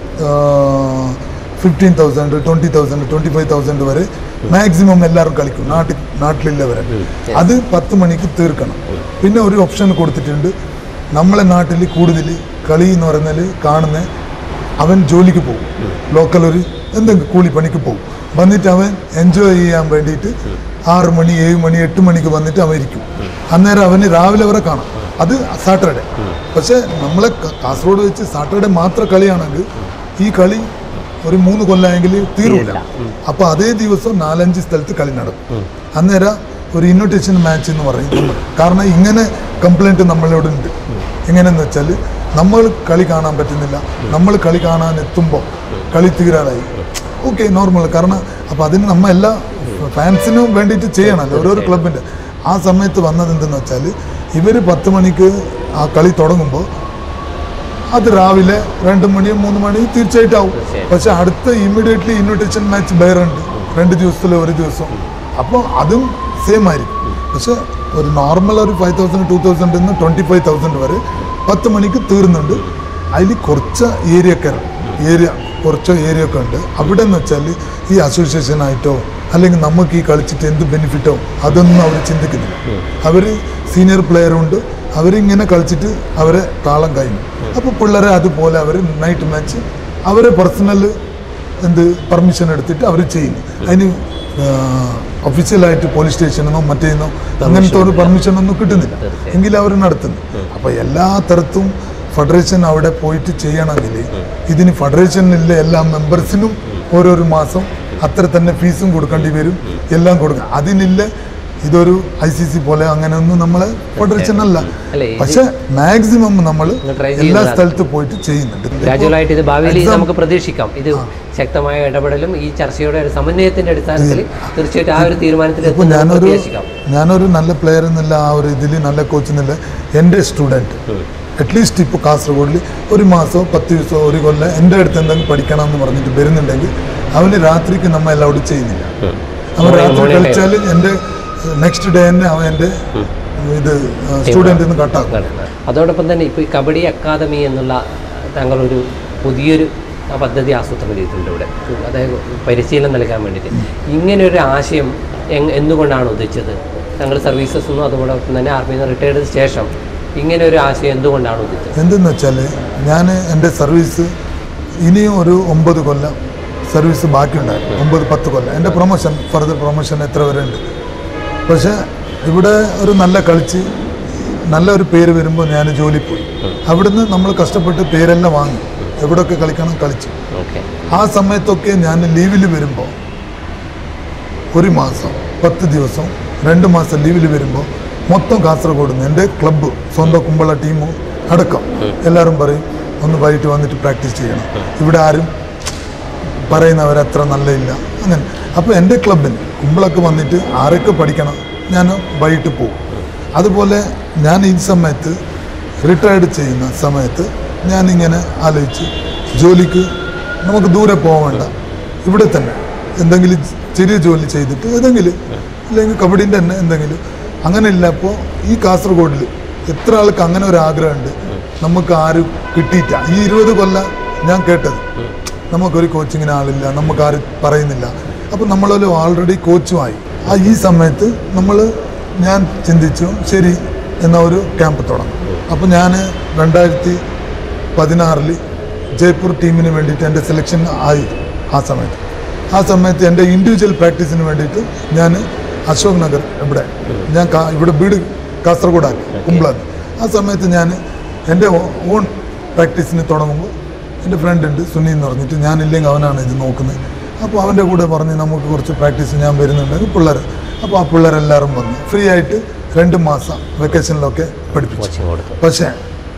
fifteen thousand twenty thousand twenty five thousand വരെ മാക്സിമം എല്ലാവരും കളിക്കും, നാട്ടിൽ നാട്ടിലുള്ളവരെ. അത് പത്ത് മണിക്ക് തീർക്കണം. പിന്നെ ഒരു ഓപ്ഷൻ കൊടുത്തിട്ടുണ്ട്, നമ്മളെ നാട്ടിൽ കൂടുതൽ കളി എന്ന് പറഞ്ഞാൽ കാണുന്ന അവൻ ജോലിക്ക് പോകും, ലോക്കൽ ഒരു എന്തെങ്കിലും കൂലി പണിക്ക് പോകും. വന്നിട്ട് അവൻ എൻജോയ് ചെയ്യാൻ വേണ്ടിയിട്ട് ആറ് മണി ഏഴ് മണി എട്ട് മണിക്ക് വന്നിട്ട് അവൻ ഇരിക്കും. അന്നേരം അവന് രാവിലെ വരെ കാണാം. അത് സാറ്റർഡേ. പക്ഷേ നമ്മളെ കാസർഗോഡ് വെച്ച് സാറ്റർഡേ മാത്രം കളിയാണെങ്കിൽ ഈ കളി ഒരു മൂന്ന് കൊല്ലമെങ്കിൽ തീരൂല. അപ്പോൾ അതേ ദിവസം നാലഞ്ച് സ്ഥലത്ത് കളി നടക്കും. അന്നേരം ഒരു ഇൻവിറ്റേഷൻ മാച്ച് എന്ന് പറയും. കാരണം ഇങ്ങനെ കംപ്ലൈൻറ്റ് നമ്മളോട് ഉണ്ട്. എങ്ങനെയെന്ന് വെച്ചാൽ നമ്മൾ കളി കാണാൻ പറ്റുന്നില്ല, നമ്മൾ കളി കാണാൻ എത്തുമ്പോൾ കളി തീരാറായി. Okay, normal. കാരണം അപ്പോൾ അതിന് നമ്മൾ എല്ലാ ഫാൻസിനും വേണ്ടിയിട്ട് ചെയ്യണമല്ലോ ഓരോരോ ക്ലബിൻ്റെ. ആ സമയത്ത് വന്നത് എന്തെന്ന് വെച്ചാൽ ഇവർ പത്ത് മണിക്ക് ആ കളി തുടങ്ങുമ്പോൾ അത് രാവിലെ രണ്ട് മണി മൂന്ന് മണി തീർച്ചയായിട്ടും ആവും. പക്ഷെ അടുത്ത ഇമ്മീഡിയറ്റ്ലി ഇൻവിറ്റേഷൻ മാച്ച് വേറുണ്ട്, രണ്ട് ദിവസത്തിൽ ഒരു ദിവസം. അപ്പോൾ അതും സെയിം ആയിരിക്കും. പക്ഷെ ഒരു നോർമൽ ഒരു ഫൈവ് തൗസൻഡ് ടു തൗസൻഡിൽ നിന്ന് ട്വൻറ്റി ഫൈവ് തൗസൻഡ് വരെ പത്ത് മണിക്ക് തീർന്നുണ്ട്. അതിൽ കുറച്ച് ഏരിയക്കാർ ഏരിയ കുറച്ച് ഏരിയ ഒക്കെ ഉണ്ട്. അവിടെ എന്ന് വെച്ചാൽ ഈ അസോസിയേഷനായിട്ടോ അല്ലെങ്കിൽ നമുക്ക് ഈ കളിച്ചിട്ട് എന്ത് ബെനിഫിറ്റോ അതൊന്നും അവർ ചിന്തിക്കുന്നില്ല. അവർ സീനിയർ പ്ലെയറുണ്ട്, അവരിങ്ങനെ കളിച്ചിട്ട് അവരെ താളം കഴിഞ്ഞു. അപ്പോൾ പിള്ളേരെ അതുപോലെ അവർ നൈറ്റ് മാച്ച് അവരെ പേഴ്സണൽ എന്ത് പെർമിഷൻ എടുത്തിട്ട് അവർ ചെയ്യുന്നു. അതിന് ഒഫീഷ്യലായിട്ട് പോലീസ് സ്റ്റേഷനെന്നോ മറ്റേന്നോ അങ്ങനത്തെ ഒരു പെർമിഷനൊന്നും കിട്ടുന്നില്ല, എങ്കിലും അവർ നടത്തുന്നു. അപ്പോൾ എല്ലാ തരത്തും ഫെഡറേഷൻ അവിടെ പോയിട്ട് ചെയ്യണമെങ്കിൽ ഇതിന് ഫെഡറേഷനിലെ എല്ലാ മെമ്പേഴ്സിനും ഓരോരോ മാസം അത്ര തന്നെ ഫീസും കൊടുക്കേണ്ടി വരും, എല്ലാം കൊടുക്കണം. അതിനില്ല ഇതൊരു ഐ സി സി പോലെ അങ്ങനെയൊന്നും നമ്മളെ ഫെഡറേഷൻ അല്ല. പക്ഷെ മാക്സിമം നമ്മൾ എല്ലാ സ്ഥലത്ത് പോയിട്ട് ചെയ്യുന്നുണ്ട്. ഗ്രാജുവലായിട്ട് ഇത് ഭാവിയിൽ നമുക്ക് പ്രതീക്ഷിക്കാം. ഇത് ശക്തമായ ഇടപെടലും ഈ ചർച്ചയുടെ സമന്വയത്തിന്റെ അടിസ്ഥാനത്തിൽ തീർച്ചയായിട്ടും ആ ഒരു തീരുമാനത്തിൽ ഇപ്പോൾ ഞാനൊരു ഞാനൊരു നല്ല പ്ലെയർ എന്നില്ല, ആ ഒരു ഇതിൽ നല്ല കോച്ച് എന്നില്ല. എൻ്റെ സ്റ്റുഡൻറ്റ് അറ്റ്ലീസ്റ്റ് ഇപ്പോൾ കാസർഗോഡിൽ ഒരു മാസമോ പത്ത് ദിവസമോ ഒരു കൊല്ലം എൻ്റെ അടുത്ത് എന്തെങ്കിലും പഠിക്കണം എന്ന് പറഞ്ഞിട്ട് വരുന്നുണ്ടെങ്കിൽ അവന് രാത്രിക്ക് നമ്മൾ അലൗഡ് ചെയ്യുന്നില്ല. അവൻ രാത്രി കളിച്ചാൽ എൻ്റെ നെക്സ്റ്റ് ഡേ തന്നെ അവൻ എൻ്റെ ഇത് സ്റ്റുഡൻറ്റിൽ നിന്ന് കട്ടാക്കും. അതോടൊപ്പം തന്നെ ഇപ്പോൾ ഈ കബഡി അക്കാദമി എന്നുള്ള താങ്കളൊരു പുതിയൊരു പദ്ധതി ആസൂത്രണം ചെയ്തിട്ടുണ്ട് ഇവിടെ, അതായത് പരിശീലനം നൽകാൻ വേണ്ടിയിട്ട്. ഇങ്ങനെയൊരു ആശയം എന്തുകൊണ്ടാണ് ഉദിച്ചത്? താങ്കൾ സർവീസസ് ഒന്നും അതോടൊപ്പം തന്നെ ആർമിയിൽ നിന്ന് റിട്ടയർഡ് ശേഷം ഇങ്ങനെ ഒരു ആശയം എന്തുകൊണ്ടാണ് ഉദിച്ചത്? എന്തെന്ന് വെച്ചാൽ ഞാൻ എൻ്റെ സർവീസ് ഇനിയും ഒരു ഒമ്പത് കൊല്ലം സർവീസ് ബാക്കിയുണ്ടായിരുന്നു, ഒമ്പത് പത്ത് കൊല്ലം. എൻ്റെ പ്രൊമോഷൻ ഫർദർ പ്രൊമോഷൻ എത്ര വരെ ഉണ്ട്. പക്ഷേ ഇവിടെ ഒരു നല്ല കളിച്ച് നല്ലൊരു പേര് വരുമ്പോൾ ഞാൻ ജോലി പോയി. അവിടുന്ന് നമ്മൾ കഷ്ടപ്പെട്ട് പേരെല്ലാം വാങ്ങി എവിടെയൊക്കെ കളിക്കണം കളിച്ചു. ആ സമയത്തൊക്കെ ഞാൻ ലീവിൽ വരുമ്പോൾ ഒരു മാസം പത്ത് ദിവസം രണ്ട് മാസം ലീവിൽ വരുമ്പോൾ മൊത്തം കാസർഗോഡ് നിന്ന് എൻ്റെ ക്ലബ്ബ് സ്വന്തം കുമ്പള ടീമും അടക്കം എല്ലാവരും പറയും ഒന്ന് വൈകിട്ട് വന്നിട്ട് പ്രാക്ടീസ് ചെയ്യണം, ഇവിടെ ആരും പറയുന്നവരത്ര നല്ലയില്ല അങ്ങനെ. അപ്പോൾ എൻ്റെ ക്ലബിന് കുമ്പളക്ക് വന്നിട്ട് ആരൊക്കെ പഠിക്കണം ഞാൻ വൈകിട്ട് പോകും. അതുപോലെ ഞാൻ ഈ സമയത്ത് റിട്ടയർഡ് ചെയ്യുന്ന സമയത്ത് ഞാനിങ്ങനെ ആലോചിച്ച് ജോലിക്ക് നമുക്ക് ദൂരെ പോകേണ്ട, ഇവിടെ തന്നെ എന്തെങ്കിലും ചെറിയ ജോലി ചെയ്തിട്ട് ഏതെങ്കിലും അല്ലെങ്കിൽ കബഡീൻ്റെ തന്നെ എന്തെങ്കിലും അങ്ങനെയില്ല. അപ്പോൾ ഈ കാസർഗോഡിൽ എത്ര ആൾക്ക് അങ്ങനെ ഒരു ആഗ്രഹമുണ്ട്, നമുക്ക് ആരും കിട്ടിയിട്ട. ഈ ഇരുപത് കൊല്ലം ഞാൻ കേട്ടത് നമുക്കൊരു കോച്ചിങ്ങിന് ആളില്ല, നമുക്കാരും പറയുന്നില്ല. അപ്പോൾ നമ്മളൊരു ഓൾറെഡി കോച്ചുമായി. ആ ഈ സമയത്ത് നമ്മൾ ഞാൻ ചിന്തിച്ചു ശരി എന്ന ഒരു ക്യാമ്പ് തുടങ്ങും. അപ്പോൾ ഞാൻ രണ്ടായിരത്തി പതിനാറിൽ ജയ്പൂർ ടീമിന് വേണ്ടിയിട്ട് എൻ്റെ സെലക്ഷൻ ആയി. ആ സമയത്ത് ആ സമയത്ത് എൻ്റെ ഇൻഡിവിജ്വൽ പ്രാക്ടീസിന് വേണ്ടിയിട്ട് ഞാൻ അശോക് നഗർ ഇവിടെ ഞാൻ ഇവിടെ വീട് കാസർഗോഡാക്കി കുമ്പളാക്കി. ആ സമയത്ത് ഞാൻ എൻ്റെ ഓൺ പ്രാക്ടീസിന് തുടങ്ങുമ്പോൾ എൻ്റെ ഫ്രണ്ട് ഉണ്ട് സുനി എന്ന് പറഞ്ഞിട്ട്, ഞാനില്ലെങ്കിൽ അവനാണ് ഇത് നോക്കുന്നത്. അപ്പോൾ അവൻ്റെ കൂടെ പറഞ്ഞ് നമുക്ക് കുറച്ച് പ്രാക്ടീസ് ഞാൻ വരുന്നുണ്ടെങ്കിൽ പിള്ളേർ, അപ്പോൾ ആ പിള്ളേരെല്ലാവരും വന്നു ഫ്രീ ആയിട്ട് രണ്ട് മാസം വെക്കേഷനിലൊക്കെ പഠിപ്പിച്ചു. പക്ഷേ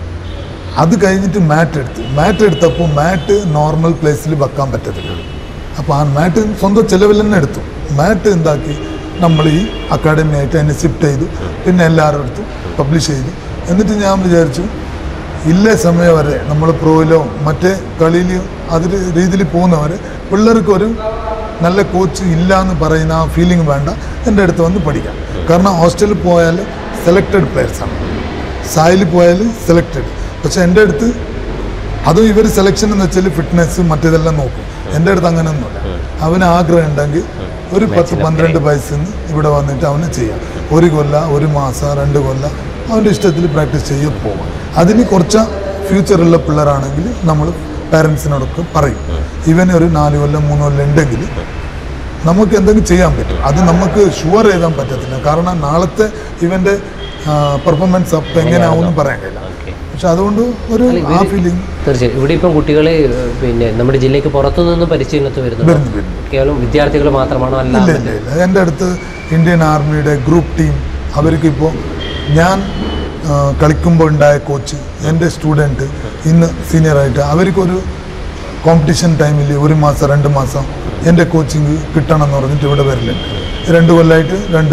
അത് കഴിഞ്ഞിട്ട് മാറ്റ് എടുത്തു. മാറ്റ് എടുത്തപ്പോൾ മാറ്റ് നോർമൽ പ്ലേസിൽ വെക്കാൻ പറ്റത്തില്ല. അപ്പോൾ ആ മാറ്റ് സ്വന്തം ചിലവിൽ തന്നെ എടുത്തു. മാറ്റ് എന്താക്കി നമ്മൾ ഈ അക്കാഡമി ആയിട്ട് അതിനെ ഷിഫ്റ്റ് ചെയ്തു. പിന്നെ എല്ലാവരും എടുത്തു പബ്ലിഷ് ചെയ്തു. എന്നിട്ട് ഞാൻ വിചാരിച്ചു ഇല്ല സമയം വരെ നമ്മൾ പ്രോയിലോ മറ്റേ കളിയിലോ അതിൽ രീതിയിൽ പോകുന്നവർ പിള്ളേർക്കൊരു നല്ല കോച്ച് ഇല്ല എന്ന് പറയുന്ന ആ ഫീലിംഗ് വേണ്ട, എൻ്റെ അടുത്ത് വന്ന് പഠിക്കാം. കാരണം ഹോസ്റ്റലിൽ പോയാൽ സെലക്റ്റഡ് പ്ലെയേഴ്സാണ്, സായിൽ പോയാൽ സെലക്റ്റഡ്. പക്ഷേ എൻ്റെ അടുത്ത് അതും ഇവർ സെലക്ഷൻ എന്ന് വെച്ചാൽ ഫിറ്റ്നസ് മറ്റേതെല്ലാം നോക്കും. എൻ്റെ അടുത്ത് അങ്ങനെയൊന്നുമില്ല. അവന് ആഗ്രഹം ഉണ്ടെങ്കിൽ ഒരു പത്ത് പന്ത്രണ്ട് വയസ്സിൽ ഇവിടെ വന്നിട്ട് അവന് ചെയ്യാം. ഒരു കൊല്ല, ഒരു മാസം, രണ്ട് കൊല്ല അവൻ്റെ ഇഷ്ടത്തിൽ പ്രാക്ടീസ് ചെയ്ത് പോകാം. അതിന് കുറച്ച് ഫ്യൂച്ചറുള്ള പിള്ളേരാണെങ്കിൽ നമ്മൾ പാരൻസിനോടൊക്കെ പറയും, ഇവന് ഒരു നാല് കൊല്ലം മൂന്ന് കൊല്ലം ഉണ്ടെങ്കിൽ നമുക്ക് എന്തെങ്കിലും ചെയ്യാൻ പറ്റും. അത് നമുക്ക് ഷുവർ എഴുതാൻ പറ്റത്തില്ല. കാരണം നാളത്തെ ഇവൻ്റെ പെർഫോമൻസ് അപ്പം എങ്ങനെയാവുമെന്ന് പറയാൻ കഴിയില്ല. പക്ഷെ അതുകൊണ്ട് ഒരു ആ ഫീലിംഗ് തീർച്ചയായും ഇവിടെ ഇപ്പം കുട്ടികൾ പിന്നെ നമ്മുടെ ജില്ലയ്ക്ക് പുറത്തുനിന്ന് പരിശീലനത്തിൽ വരുന്നു. കേവലം വിദ്യാർത്ഥികൾ മാത്രമാണോ? അല്ല, എൻ്റെ അടുത്ത് ഇന്ത്യൻ ആർമിയുടെ ഗ്രൂപ്പ് ടീം, അവർക്കിപ്പോൾ ഞാൻ കളിക്കുമ്പോൾ ഉണ്ടായ കോച്ച്, എൻ്റെ സ്റ്റുഡൻറ്റ് ഇന്ന് സീനിയറായിട്ട് അവർക്കൊരു കോമ്പറ്റീഷൻ ടൈമിൽ ഒരു മാസം രണ്ട് മാസം എൻ്റെ കോച്ചിങ് കിട്ടണം എന്ന് പറഞ്ഞിട്ട് ഇവിടെ വരില്ലുണ്ട്. രണ്ട് കൊല്ലമായിട്ട് രണ്ട്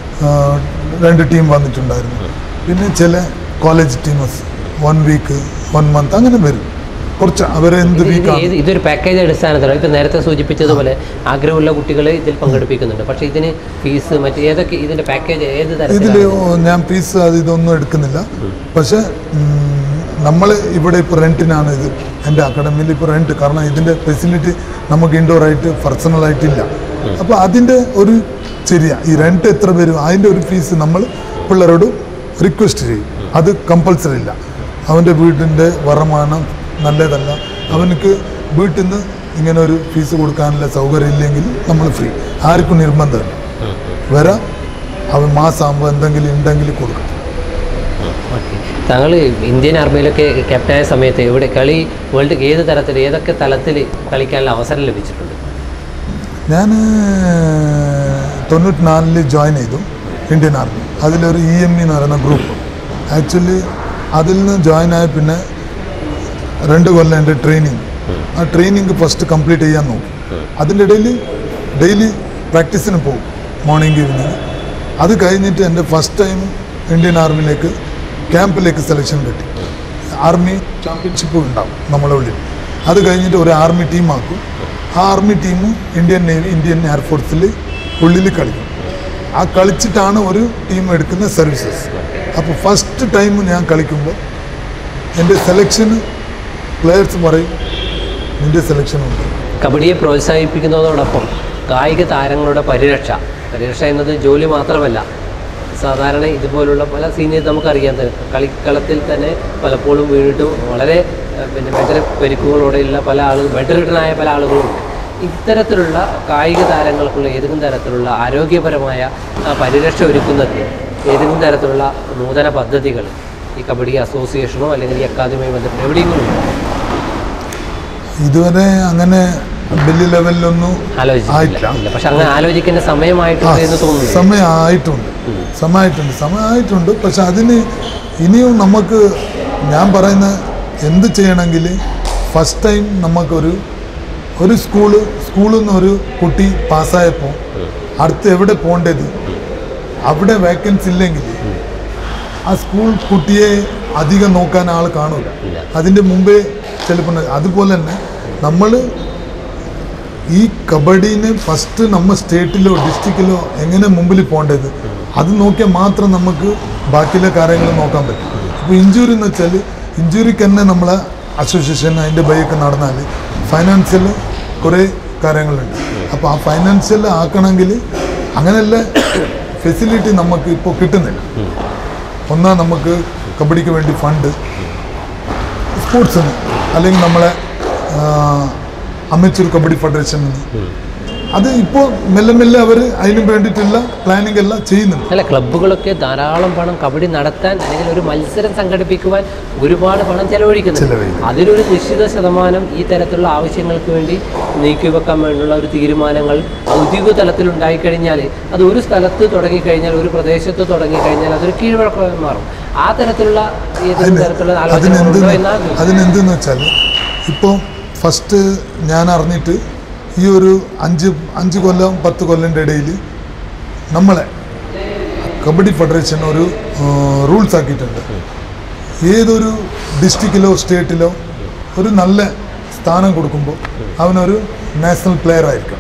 രണ്ട് ടീം വന്നിട്ടുണ്ടായിരുന്നു. പിന്നെ ചില college teams one week one month അങ്ങനെ വരും. കുറച്ച് അവരെ എന്ത് വീക്കാണ്. ഇതൊരു പാക്കേജ് അടിസ്ഥാനത്തിലാണ് ഇപ്പം നേരത്തെ സൂചിപ്പിച്ചതുപോലെ ആഗ്രഹമുള്ള കുട്ടികളെ ഇതിൽ പങ്കെടുപ്പിക്കുന്നുണ്ട്. പക്ഷേ ഇതിന് ഫീസ് മറ്റ് ഏതൊക്കെ ഇതിൻ്റെ പാക്കേജ് ഏത് തരത്തിൽ? ഇതിൽ ഞാൻ ഫീസ് അത് ഇതൊന്നും എടുക്കുന്നില്ല. പക്ഷേ നമ്മൾ ഇവിടെ ഇപ്പോൾ റെൻറ്റിനാണ് ഇത്. എൻ്റെ അക്കാഡമിയിൽ ഇപ്പോൾ റെൻറ്റ്, കാരണം ഇതിൻ്റെ ഫെസിലിറ്റി നമുക്ക് ഇൻഡോറായിട്ട് പേഴ്സണലായിട്ടില്ല. അപ്പോൾ അതിൻ്റെ ഒരു ശരിയ ഈ റെൻറ്റ് എത്ര വരും അതിൻ്റെ ഒരു ഫീസ് നമ്മൾ പിള്ളേരോട് റിക്വസ്റ്റ് ചെയ്യും. അത് കമ്പൾസറി ഇല്ല. അവൻ്റെ വീടിൻ്റെ വരുമാനം നല്ലതല്ല, അവനക്ക് വീട്ടിൽ നിന്ന് ഇങ്ങനെ ഒരു ഫീസ് കൊടുക്കാനുള്ള സൗകര്യം ഇല്ലെങ്കിൽ നമ്മൾ ഫ്രീ. ആർക്കും നിർബന്ധമില്ല. വരാം, അവൻ മാസമാകുമ്പോൾ എന്തെങ്കിലും ഉണ്ടെങ്കിൽ കൊടുക്കാം. താങ്കൾ ഇന്ത്യൻ ആർമിയിലൊക്കെ ക്യാപ്റ്റനായ സമയത്ത് ഇവിടെ കളി വേൾഡ് ഏത് തരത്തിൽ ഏതൊക്കെ തലത്തിൽ കളിക്കാനുള്ള അവസരം ലഭിച്ചിട്ടുണ്ട്? ഞാൻ തൊണ്ണൂറ്റി നാലിൽ ജോയിൻ ചെയ്തു ഇന്ത്യൻ ആർമി. അതിലൊരു ഇ എം ഇ എന്ന് പറയുന്ന ഗ്രൂപ്പ്. ആക്ച്വലി അതിൽ നിന്ന് ജോയിൻ ആയ പിന്നെ രണ്ട് കൊല്ലം എൻ്റെ ട്രെയിനിങ്. ആ ട്രെയിനിങ് ഫസ്റ്റ് കംപ്ലീറ്റ് ചെയ്യാൻ നോക്കി. അതിൻ്റെ ഇടയിൽ ഡെയിലി പ്രാക്ടീസിന് പോകും, മോർണിംഗ് ഈവനിങ്. അത് കഴിഞ്ഞിട്ട് എൻ്റെ ഫസ്റ്റ് ടൈം ഇന്ത്യൻ ആർമിയിലേക്ക് ക്യാമ്പിലേക്ക് സെലക്ഷൻ കിട്ടി. ആർമി ചാമ്പ്യൻഷിപ്പ് ഉണ്ടാവും നമ്മളെ ഉള്ളിൽ. അത് കഴിഞ്ഞിട്ട് ഒരു ആർമി ടീമാക്കും. ആ army team Indian navy Indian എയർഫോഴ്സിൽ ഉള്ളിൽ കളിക്കും. ആ കളിച്ചിട്ടാണ് ഒരു ടീം എടുക്കുന്ന സർവീസസ്. അപ്പോൾ ഫസ്റ്റ് ടൈം ഞാൻ കളിക്കുമ്പോൾ എൻ്റെ സെലക്ഷന് പ്ലെയേഴ്സ് പറയും നിൻ്റെ സെലക്ഷനുണ്ട്. കബഡിയെ പ്രോത്സാഹിപ്പിക്കുന്നതോടൊപ്പം കായിക താരങ്ങളുടെ പരിരക്ഷ പരിരക്ഷ എന്നത് ജോലി മാത്രമല്ല. സാധാരണ ഇതുപോലുള്ള പല സീനിയർ നമുക്കറിയാം, കളിക്കളത്തിൽ തന്നെ പലപ്പോഴും വീണിട്ടും വളരെ പിന്നെ ഭയങ്കര പരിക്കുകളോടെയുള്ള പല ആളുകൾ ബെഡ്റിഡനായ പല ആളുകളുമുണ്ട്. ഇത്തരത്തിലുള്ള കായിക താരങ്ങൾക്കുള്ള ഏതെങ്കിലും തരത്തിലുള്ള ആരോഗ്യപരമായ പരിരക്ഷ ഒരുക്കുന്നതിന് ഏതെങ്കിലും തരത്തിലുള്ള നൂതന പദ്ധതികൾ ഈ കബഡി അസോസിയേഷനോ അല്ലെങ്കിൽ ഈ അക്കാദമിയുമായി ബന്ധപ്പെട്ട് എവിടെയെങ്കിലും ഇതുവരെ അങ്ങനെ വലിയ ലെവലിലൊന്നും ആലോചിച്ചില്ല. പക്ഷെ അങ്ങനെ ആലോചിക്കേണ്ട സമയമായിട്ടുണ്ട് എന്ന് തോന്നുന്നു. സമയമായിട്ടുണ്ട് സമയമായിട്ടുണ്ട് സമയമായിട്ടുണ്ട് പക്ഷെ അതിന് ഇനിയും നമുക്ക് ഞാൻ പറയുന്ന എന്ത് ചെയ്യണമെങ്കിൽ ഫസ്റ്റ് ടൈം നമുക്കൊരു ഒരു സ്കൂള് സ്കൂളിൽ നിന്ന് ഒരു കുട്ടി പാസ്സായപ്പോൾ അടുത്ത് എവിടെ പോകേണ്ടത്, അവിടെ വേക്കൻസി ഇല്ലെങ്കിൽ ആ സ്കൂൾ കുട്ടിയെ അധികം നോക്കാൻ ആൾ കാണൂല. അതിൻ്റെ മുമ്പേ ചിലപ്പോൾ അതുപോലെ തന്നെ നമ്മൾ ഈ കബഡീനെ ഫസ്റ്റ് നമ്മൾ സ്റ്റേറ്റിലോ ഡിസ്ട്രിക്റ്റിലോ എങ്ങനെ മുമ്പിൽ പോകേണ്ടത് അത് നോക്കിയാൽ മാത്രം നമുക്ക് ബാക്കിയുള്ള കാര്യങ്ങൾ നോക്കാൻ പറ്റും. ഇപ്പോൾ ഇഞ്ചുറി എന്ന് വെച്ചാൽ ഇഞ്ചുറിക്ക് തന്നെ നമ്മളെ അസോസിയേഷൻ അതിൻ്റെ ബൈക്ക് നടന്നാൽ ഫൈനാൻഷ്യൽ കുറേ കാര്യങ്ങളുണ്ട്. അപ്പോൾ ആ ഫൈനാൻഷ്യൽ ആക്കണമെങ്കിൽ അങ്ങനെയുള്ള ഫെസിലിറ്റി നമുക്ക് ഇപ്പോൾ കിട്ടുന്നില്ല. ഒന്നാ നമുക്ക് കബഡിക്ക് വേണ്ടി ഫണ്ട്, സ്പോർട്സിന് അല്ലെങ്കിൽ നമ്മളെ അമേച്ചൂർ കബഡി ഫെഡറേഷനിൽ നിന്ന് അത് ഇപ്പോൾ മെല്ലെ മെല്ലെ അവർ അതിന് വേണ്ടിയിട്ടുള്ള പ്ലാനിങ് എല്ലാം ചെയ്യുന്നുണ്ട്. അല്ല, ക്ലബ്ബുകളൊക്കെ ധാരാളം പണം കബഡി നടത്താൻ അല്ലെങ്കിൽ ഒരു മത്സരം സംഘടിപ്പിക്കുവാൻ ഒരുപാട് പണം ചെലവഴിക്കുന്നുണ്ട്. അതിലൊരു നിശ്ചിത ശതമാനം ഈ തരത്തിലുള്ള ആവശ്യങ്ങൾക്ക് വേണ്ടി നീക്കിവെക്കാൻ വേണ്ടിയുള്ള ഒരു തീരുമാനങ്ങൾ ഔദ്യോഗിക തലത്തിൽ ഉണ്ടായിക്കഴിഞ്ഞാൽ അത് ഒരു സ്ഥലത്ത് തുടങ്ങിക്കഴിഞ്ഞാൽ, ഒരു പ്രദേശത്ത് തുടങ്ങിക്കഴിഞ്ഞാൽ അതൊരു കീഴ്വഴക്കമായി മാറും. ആ തരത്തിലുള്ള ഏതെങ്കിലും തരത്തിലുള്ള ആലോചനകളുണ്ടോ എന്നാൽ അതിനെന്തെന്ന് വെച്ചാൽ ഇപ്പോൾ ഫസ്റ്റ് ഞാൻ അറിഞ്ഞിട്ട് ഈ ഒരു അഞ്ച് അഞ്ച് കൊല്ലം പത്ത് കൊല്ലൻ്റെ ഇടയിൽ നമ്മളെ കബഡി ഫെഡറേഷൻ ഒരു റൂൾസ് ആക്കിയിട്ടുണ്ട്. ഏതൊരു ഡിസ്ട്രിക്റ്റിലോ സ്റ്റേറ്റിലോ ഒരു നല്ല സ്ഥാനം കൊടുക്കുമ്പോൾ അവനൊരു നാഷണൽ പ്ലെയർ ആയിരിക്കണം.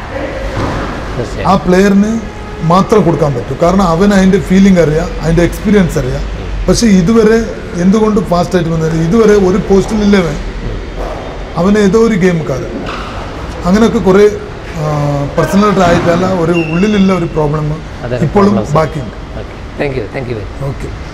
ആ പ്ലെയറിന് മാത്രം കൊടുക്കാൻ പറ്റും. കാരണം അവൻ അതിൻ്റെ ഫീലിംഗ് അറിയാം, അതിൻ്റെ എക്സ്പീരിയൻസ് അറിയാം. പക്ഷേ ഇതുവരെ എന്തുകൊണ്ട് ഫാസ്റ്റായിട്ട് വന്നത്, ഇതുവരെ ഒരു പോസ്റ്റിലില്ലവൻ അവന് ഏതോ ഒരു ഗെയിംക്കാരൻ അങ്ങനെയൊക്കെ കുറേ പേഴ്സണലായിട്ട് ആയിട്ടല്ല ഒരു ഉള്ളിലുള്ള ഒരു പ്രോബ്ലം ഇപ്പോഴും ബാക്കിയുണ്ട്. Thank you thank you okay.